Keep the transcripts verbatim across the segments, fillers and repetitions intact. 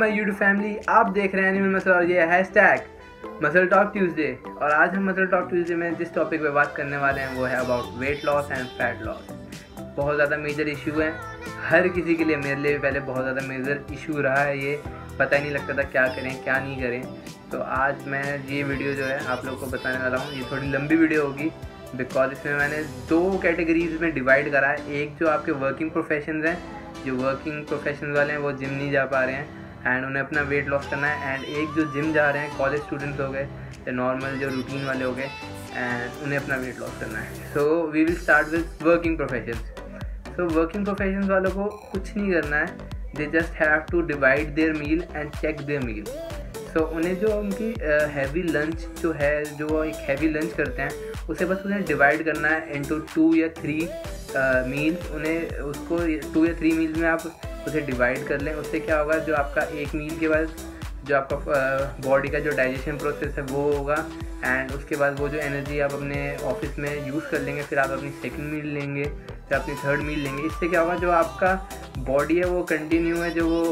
My YouTube family, आप देख रहे हैं एनिमल मसल और ये hashtag muscle talk Tuesday. और आज हम मसल टॉक ट्यूसडे में जिस टॉपिक पे बात करने वाले हैं वो है about weight loss and fat loss. बहुत ज़्यादा मेजर इशू है हर किसी के लिए, मेरे लिए भी पहले बहुत ज़्यादा मेजर इशू रहा है। ये पता ही नहीं लगता था क्या करें क्या नहीं करें। तो आज मैं ये वीडियो जो है आप लोग को बताने वाला हूँ। ये थोड़ी लंबी वीडियो होगी बिकॉज इसमें मैंने दो कैटेगरीज में डिवाइड करा है। एक जो आपके वर्किंग प्रोफेशंस हैं, जो वर्किंग प्रोफेशंस वाले हैं वो जिम नहीं जा पा रहे हैं एंड उन्हें अपना वेट लॉस करना है, एंड एक जो जिम जा रहे हैं कॉलेज स्टूडेंट्स हो गए या नॉर्मल जो रूटीन वाले हो गए एंड उन्हें अपना वेट लॉस करना है। So we will start with working professions. So working professions वालों को कुछ नहीं करना है, they just have to divide their meal and check their meal. So उन्हें जो उनकी हैवी uh, लंच जो है, जो वो एक हैवी लंच करते हैं उसे बस उन्हें डिवाइड करना है इनटू टू या थ्री मील्स। उन्हें उसको टू या थ्री मील्स में आप उसे डिवाइड कर लें। उससे क्या होगा, जो आपका एक मील के बाद जो आपका बॉडी का जो डाइजेशन प्रोसेस है वो होगा एंड उसके बाद वो जो एनर्जी आप अपने ऑफिस में यूज़ कर लेंगे, फिर आप अपनी सेकंड मील लेंगे, फिर अपनी थर्ड मील लेंगे। इससे क्या होगा, जो आपका बॉडी है वो कंटिन्यू है, जो वो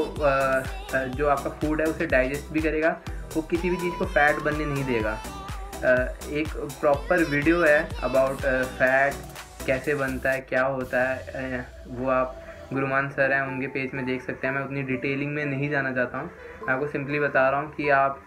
जो आपका फूड है उसे डाइजेस्ट भी करेगा, वो किसी भी चीज़ को फैट बनने नहीं देगा। एक प्रॉपर वीडियो है अबाउट फैट कैसे बनता है, क्या होता है, वो आप गुरुमान सर हैं उनके पेज में देख सकते हैं। मैं उतनी डिटेलिंग में नहीं जाना चाहता हूँ, मैं आपको सिंपली बता रहा हूँ कि आप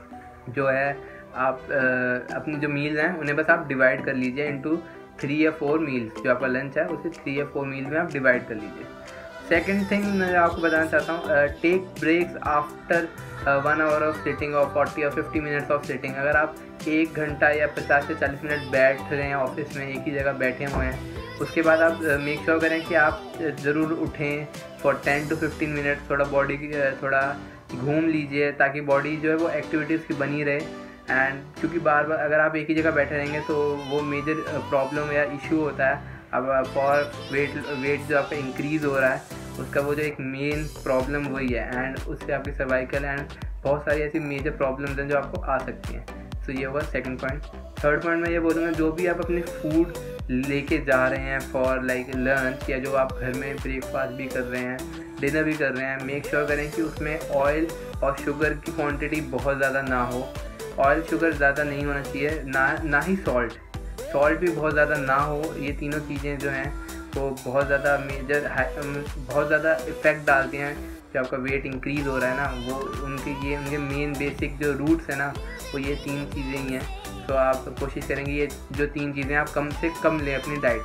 जो है आप अपनी जो मील्स हैं उन्हें बस आप डिवाइड कर लीजिए इनटू थ्री या फोर मील्स। जो आपका लंच है उसे थ्री या फोर मील्स में आप डिवाइड कर लीजिए। सेकेंड थिंग मैं आपको बताना चाहता हूँ, take breaks after one hour of sitting और फोर्टी और फिफ्टी मिनट्स ऑफ सिटिंग। अगर आप एक घंटा या पचास से चालीस मिनट बैठ रहे हैं ऑफिस में, एक ही जगह बैठे हुए हैं, उसके बाद आप मेक श्योर करें कि आप ज़रूर उठें for ten to fifteen minute. थोड़ा बॉडी की थोड़ा घूम लीजिए ताकि बॉडी जो है वो एक्टिविटीज़ की बनी रहे। एंड क्योंकि बार बार अगर आप एक ही जगह बैठे रहेंगे तो वो मेजर प्रॉब्लम या इशू होता है। अब फॉर वेट वेट जो आपका इंक्रीज़ हो रहा है उसका वो जो एक मेन प्रॉब्लम वही है एंड उससे आपकी सर्वाइकल एंड बहुत सारी ऐसी मेजर प्रॉब्लम्स हैं जो आपको आ सकती हैं। तो ये हुआ सेकंड पॉइंट। थर्ड पॉइंट में ये बोलूँगा, जो भी आप अपने फूड लेके जा रहे हैं फॉर लाइक लंच या जो आप घर में ब्रेकफास्ट भी कर रहे हैं, डिनर भी कर रहे हैं, मेक श्योर करें कि उसमें ऑयल और शुगर की क्वांटिटी बहुत ज़्यादा ना हो। ऑयल शुगर ज़्यादा नहीं होना चाहिए, ना ना ही सॉल्ट सॉल्ट भी बहुत ज़्यादा ना हो। ये तीनों चीज़ें जो हैं वो बहुत ज़्यादा मेजर बहुत ज़्यादा इफ़ेक्ट डालती हैं। जो आपका वेट इंक्रीज़ हो रहा है ना, वो उनके ये उनके मेन बेसिक जो रूट्स हैं ना वो ये तीन चीज़ें ही हैं। तो आप कोशिश करेंगे ये जो तीन चीज़ें आप कम से कम लें अपनी डाइट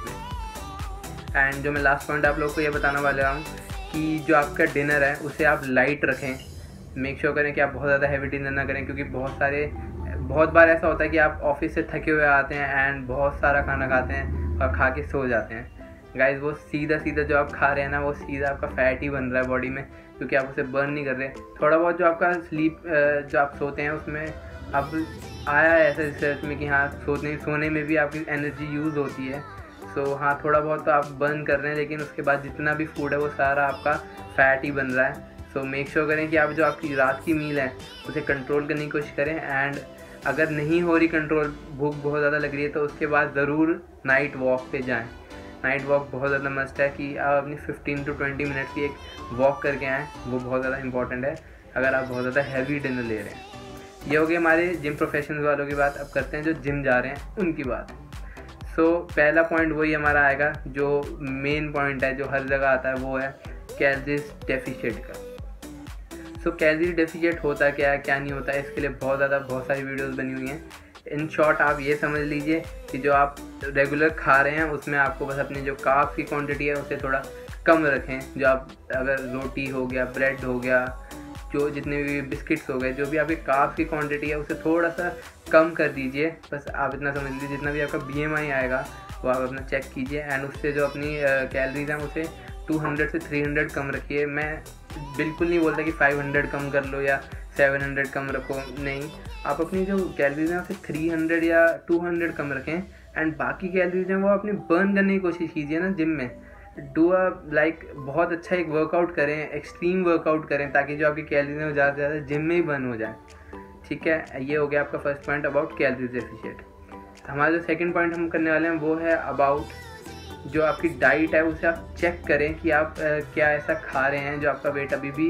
में। एंड जो मैं लास्ट पॉइंट आप लोग को ये बताने वाला हूँ कि जो आपका डिनर है उसे आप लाइट रखें। मेक श्योर करें कि आप बहुत ज़्यादा हैवी डिनर ना करें, क्योंकि बहुत सारे बहुत बार ऐसा होता है कि आप ऑफिस से थके हुए आते हैं एंड बहुत सारा खाना खाते हैं और खा के सो जाते हैं। गाइस, वो सीधा सीधा जो आप खा रहे हैं ना वो सीधा आपका फैट ही बन रहा है बॉडी में, क्योंकि आप उसे बर्न नहीं कर रहे। थोड़ा बहुत जो आपका स्लीप जो आप सोते हैं उसमें अब आया है ऐसा रिसर्च में कि हाँ सोने सोने में भी आपकी एनर्जी यूज़ होती है। सो हाँ, थोड़ा बहुत तो आप बर्न कर रहे हैं, लेकिन उसके बाद जितना भी फूड है वो सारा आपका फ़ैट ही बन रहा है। सो मेक श्योर करें कि आप जो आपकी रात की मील है उसे कंट्रोल करने की कोशिश करें। एंड अगर नहीं हो रही कंट्रोल, भूख बहुत ज़्यादा लग रही है, तो उसके बाद ज़रूर नाइट वॉक पे जाएं। नाइट वॉक बहुत ज़्यादा मस्ट है कि आप अपनी फिफ्टीन टू ट्वेंटी मिनट की एक वॉक करके आएँ, वो बहुत ज़्यादा इंपॉर्टेंट है अगर आप बहुत ज़्यादा हैवी डिनर ले रहे हैं। ये हो गई हमारे जिम प्रोफेशनल वालों की बात। अब करते हैं जो जिम जा रहे हैं उनकी बात। सो so, पहला पॉइंट वही हमारा आएगा जो मेन पॉइंट है जो हर जगह आता है, वो है कैलोरीज डेफिशिएट का। सो कैलोरी डेफिशिएट होता क्या है क्या नहीं होता है, इसके लिए बहुत ज़्यादा बहुत सारी वीडियोस बनी हुई हैं। इन शॉर्ट आप ये समझ लीजिए कि जो आप रेगुलर खा रहे हैं उसमें आपको बस अपनी जो कार्ब्स की क्वांटिटी है उसे थोड़ा कम रखें। जो आप अगर रोटी हो गया, ब्रेड हो गया, जो जितने भी बिस्किट्स हो गए, जो भी आपकी कार्ब्स की क्वांटिटी है उसे थोड़ा सा कम कर दीजिए। बस आप इतना समझ लीजिए जितना भी आपका बी एम आई आएगा वो आप अपना चेक कीजिए एंड उससे जो अपनी कैलोरीज हैं उसे टू हंड्रेड से थ्री हंड्रेड कम रखिए। मैं बिल्कुल नहीं बोलता कि फाइव हंड्रेड कम कर लो या सेवन हंड्रेड कम रखो, नहीं, आप अपनी जो कैलोरीज हैं उसे थ्री हंड्रेड या टू हंड्रेड कम रखें एंड बाकी कैलोरीज हैं वो अपनी बर्न करने की कोशिश कीजिए ना जिम में। डू अ लाइक बहुत अच्छा एक वर्कआउट करें, एक्सट्रीम वर्कआउट करें, ताकि जो आपकी कैलोरीज हैं वो ज़्यादा से ज़्यादा जिम में ही बर्न हो जाए। ठीक है, ये हो गया आपका first point about calories deficit. हमारा जो सेकंड पॉइंट हम करने वाले हैं वो है अबाउट जो आपकी डाइट है उसे आप चेक करें कि आप आ, क्या ऐसा खा रहे हैं जो आपका वेट अभी भी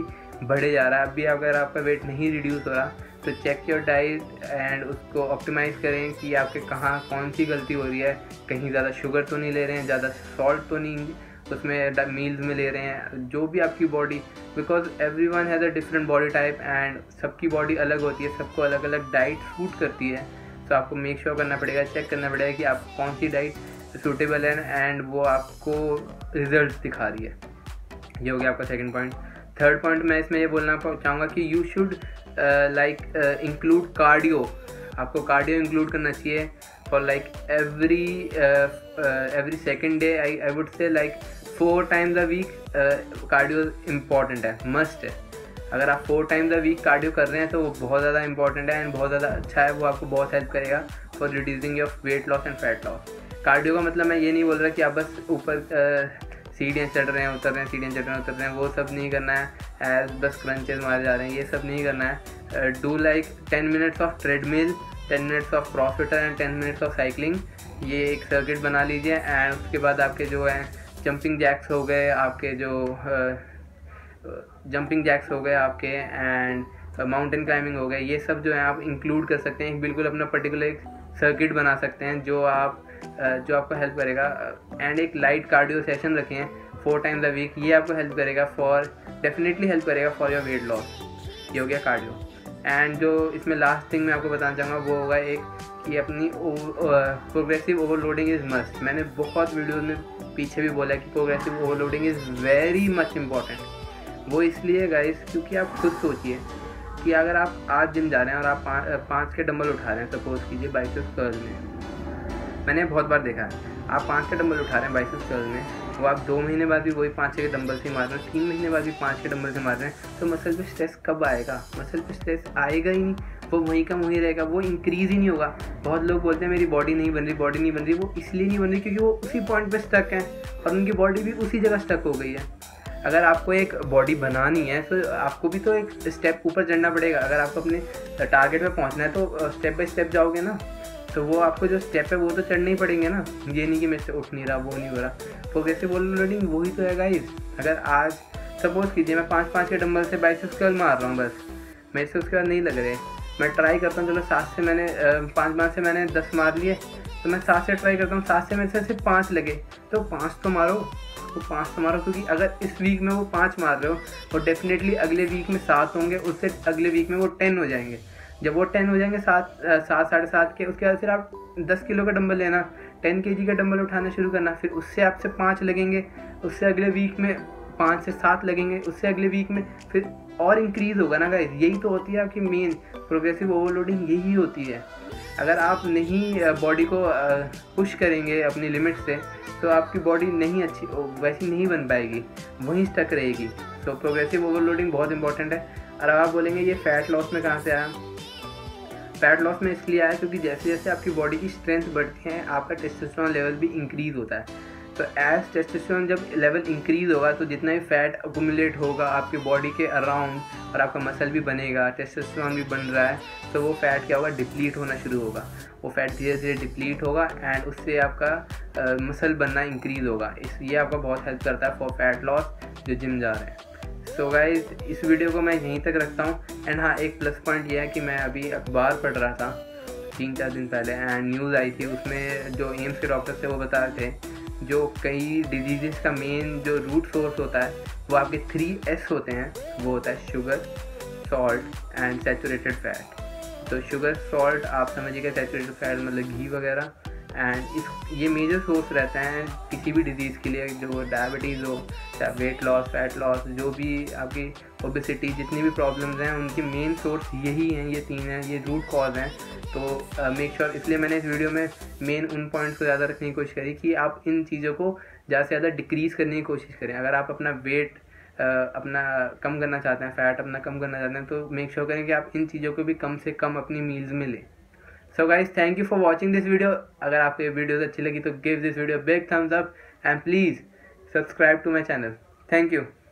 बढ़े जा रहा है, अभी अगर आपका वेट नहीं रिड्यूस हो रहा तो चेक योर डाइट एंड उसको ऑप्टिमाइज़ करें कि आपके कहाँ कौन सी गलती हो रही है। कहीं ज़्यादा शुगर तो नहीं ले रहे हैं, ज़्यादा सॉल्ट तो नहीं उसमें मील्स में ले रहे हैं, जो भी आपकी body, because everyone has a different body type and सबकी बॉडी अलग होती है, सबको अलग अलग डाइट सूट करती है। तो आपको मेक श्योर करना पड़ेगा, चेक करना पड़ेगा कि आप कौन सी डाइट सूटेबल है एंड वो आपको रिजल्ट दिखा रही है। ये हो गया आपका सेकंड पॉइंट। थर्ड पॉइंट मैं इसमें ये बोलना चाहूँगा कि you should like include cardio. आपको कार्डियो इंक्लूड करना चाहिए for like every every second day. I I would say like four times a week cardio important है, मस्ट है। अगर आप four times a week cardio कर रहे हैं तो वो बहुत ज़्यादा इंपॉर्टेंट है एंड बहुत ज़्यादा अच्छा है, वो आपको बहुत हेल्प करेगा for reducing your weight loss and fat loss. Cardio का मतलब मैं ये नहीं बोल रहा कि आप बस ऊपर uh, सीढ़ियाँ चढ़ रहे हैं उतर रहे हैं, सीढ़ियाँ चढ़ रहे हैं उतर रहे हैं, वो सब नहीं करना है, एज बस क्रंचेस मारे जा रहे हैं, ये सब नहीं करना है। Do like ten minutes of treadmill, ten minutes of crossfitter and ten minutes of cycling. ये एक सर्किट बना लीजिए एंड उसके बाद आपके जो है जंपिंग जैक्स हो गए, आपके जो जंपिंग जैक्स हो गए आपके एंड माउंटेन क्लाइंबिंग हो गए, ये सब जो है आप इंक्लूड कर सकते हैं। बिल्कुल अपना पर्टिकुलर एक सर्किट बना सकते हैं जो आप जो आपको हेल्प करेगा। एंड एक लाइट कार्डियो सेशन रखें फोर टाइम्स अ वीक, ये आपको हेल्प करेगा फॉर डेफिनेटली हेल्प करेगा फॉर योर वेट लॉस। ये हो गया कार्डियो। एंड जो इसमें लास्ट थिंग मैं आपको बताना चाहूँगा वो होगा एक कि अपनी प्रोग्रेसिव ओवरलोडिंग इज़ मस्ट। मैंने बहुत वीडियोज़ में पीछे भी बोला कि progressive overloading is very much important. वो इसलिए गाइस क्योंकि आप खुद सोचिए कि अगर आप आज जिम जा रहे हैं और आप पाँच के डंबल उठा रहे हैं, सपोज कीजिए बाइसेप्स कर्ल में, मैंने बहुत बार देखा है आप पाँच के डंबल उठा रहे हैं बाइसेप्स कर्ल में, वो आप दो महीने बाद भी वही पाँच के डंबल से मार रहे हैं, तीन महीने बाद भी पाँच के डंबल से मार रहे हैं, तो मसल पे स्ट्रेस कब आएगा? मसल पे स्ट्रेस आएगा ही नहीं, वो वहीं का वहीं रहेगा, वो इंक्रीज़ ही नहीं होगा। बहुत लोग बोलते हैं मेरी बॉडी नहीं बन रही, बॉडी नहीं बन रही, वो इसलिए नहीं बन रही क्योंकि वो उसी पॉइंट पे स्टक है और उनकी बॉडी भी उसी जगह स्टक हो गई है। अगर आपको एक बॉडी बनानी है तो आपको भी तो एक स्टेप ऊपर चढ़ना पड़ेगा। अगर आपको अपने टारगेट पे पहुंचना है तो स्टेप बाय स्टेप जाओगे ना, तो वो आपको जो स्टेप है वो तो चढ़ने ही पड़ेंगे ना। ये नहीं कि मेरे से उठ नहीं रहा, वो नहीं हो रहा। प्रोग्रेसिव ओवरलोडिंग वही तो है गाइस। अगर आज सपोज कीजिए मैं पाँच पाँच के डंबल से बाइसेप्स कर्ल मार रहा हूँ, बस मेरे से उसके बाद नहीं लग रहे, मैं ट्राई करता हूँ चलो सात से मैंने पाँच पाँच से मैंने दस मार लिए, तो मैं सात से ट्राई करता हूँ, सात से मेरे से सिर्फ पाँच लगे, तो पाँच तो मारो, तो पाँच तो मारो। क्योंकि अगर इस वीक में वो पाँच मार रहे हो तो डेफिनेटली अगले वीक में सात होंगे, उससे अगले वीक में वो टेन हो जाएंगे। जब वो टेन हो जाएंगे सात सात साढ़े सात के, उसके बाद फिर आप दस किलो का डंबल लेना, टेन केजी का डंबल उठाना शुरू करना, फिर उससे आपसे पाँच लगेंगे, उससे अगले वीक में पाँच से सात लगेंगे, उससे अगले वीक में फिर और इंक्रीज़ होगा ना गाइस। यही तो होती है आपकी मेन प्रोग्रेसिव ओवरलोडिंग, यही होती है। अगर आप नहीं बॉडी को पुश करेंगे अपनी लिमिट से तो आपकी बॉडी नहीं अच्छी वैसी नहीं बन पाएगी, वहीं स्टक रहेगी। तो प्रोग्रेसिव ओवरलोडिंग बहुत इंपॉर्टेंट है। और अब आप बोलेंगे ये फैट लॉस में कहाँ से आया? फैट लॉस में इसलिए आया क्योंकि जैसे जैसे आपकी बॉडी की स्ट्रेंथ बढ़ती है आपका टेस्टोस्टेरोन लेवल भी इंक्रीज़ होता है। तो एज टेस्टोस्टेरोन जब लेवल इंक्रीज़ होगा तो जितना भी फैट अकुमुलेट होगा आपकी बॉडी के अराउंड और आपका मसल भी बनेगा, टेस्टोस्टेरोन भी बन रहा है, तो वो फैट क्या होगा, डिप्लीट होना शुरू होगा। वो फैट धीरे धीरे डिप्लीट होगा एंड उससे आपका मसल बनना इंक्रीज़ होगा। इस ये आपका बहुत हेल्प करता है फॉर फैट लॉस जो जिम जा रहे हैं। सो गाइज इस वीडियो को मैं यहीं तक रखता हूँ। एंड हाँ, एक प्लस पॉइंट ये है कि मैं अभी अखबार पढ़ रहा था तीन चार दिन पहले एंड न्यूज़ आई थी, उसमें जो एम्स के डॉक्टर थे वो बता रहे थे जो कई डिजीज़ का मेन जो रूट सोर्स होता है वो आपके थ्री एस होते हैं। वो होता है sugar, salt and saturated fat. तो शुगर, सॉल्ट आप समझिएगा, सैचुरेटेड फैट मतलब घी वगैरह। एंड इस ये मेजर सोर्स रहते हैं किसी भी डिजीज़ के लिए, जो डायबिटीज़ हो, चाहे वेट लॉस, फैट लॉस, जो भी आपकी ओबेसिटी, जितनी भी प्रॉब्लम्स हैं उनकी मेन सोर्स यही हैं, ये तीन हैं, ये रूट कॉज हैं। तो मेक uh, श्योर sure, इसलिए मैंने इस वीडियो में मेन उन पॉइंट्स को ज़्यादा रखने की कोशिश करी कि आप इन चीज़ों को ज़्यादा से ज़्यादा डिक्रीज़ करने की कोशिश करें। अगर आप अपना वेट uh, अपना कम करना चाहते हैं, फैट अपना कम करना चाहते हैं, तो मेक श्योर करें कि आप इन चीज़ों को भी कम से कम अपनी मील्स में लें। So guys thank you for watching this video. अगर आपको ये वीडियोज़ अच्छी लगी तो give this video big thumbs up and please subscribe to my channel. Thank you.